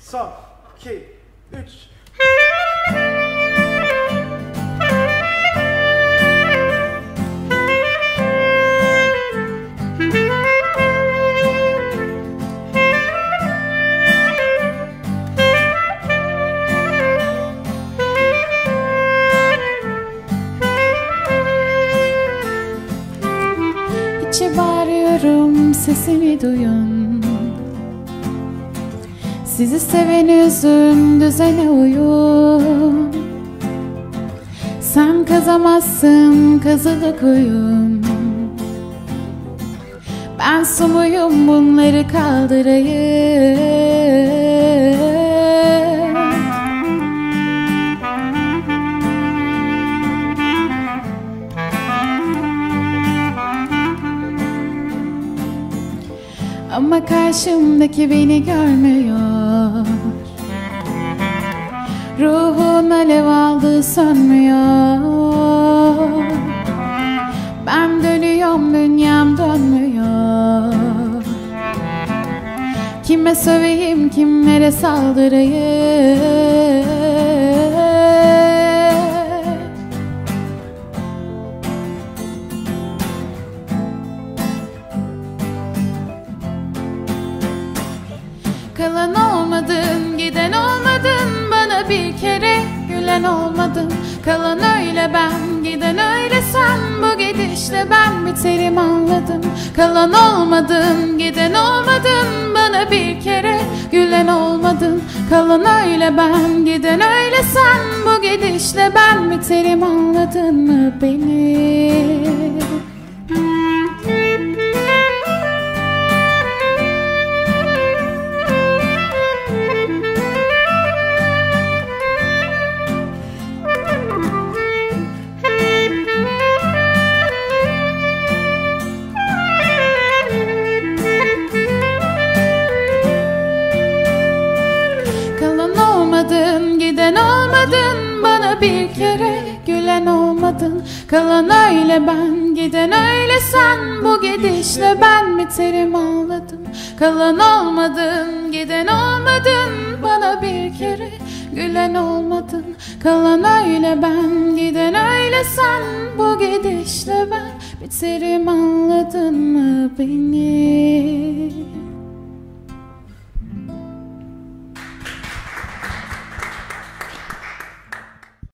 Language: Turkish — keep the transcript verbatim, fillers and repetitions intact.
Son, iki, üç. İçe bağırıyorum, sesimi duyun. Sizi seven üzün, düzene uyun. Sen kazamazsın, kazılı kuyum. Ben su muyum, bunları kaldırayım. Ama karşımdaki beni görmüyor. Ruhun alev aldı, sönmüyor. Ben dönüyorum, dünyam dönmüyor. Kime söveyim, kimlere saldırayım? Kalan olmadın, giden olmadın, bana bir kere gülen olmadın. Kalan öyle ben, giden öyle sen, bu gidişle ben biterim anladım. Kalan olmadın, giden olmadın, bana bir kere gülen olmadın. Kalan öyle ben, giden öyle sen, bu gidişle ben biterim anladın mı beni? Giden olmadın, bana bir kere gülen olmadın. Kalan öyle ben, giden öyle sen, bu gidişle ben biterim anladım. Kalan olmadın, giden olmadın, bana bir kere gülen olmadın. Kalan öyle ben, giden öyle sen, bu gidişle ben biterim anladın mı beni?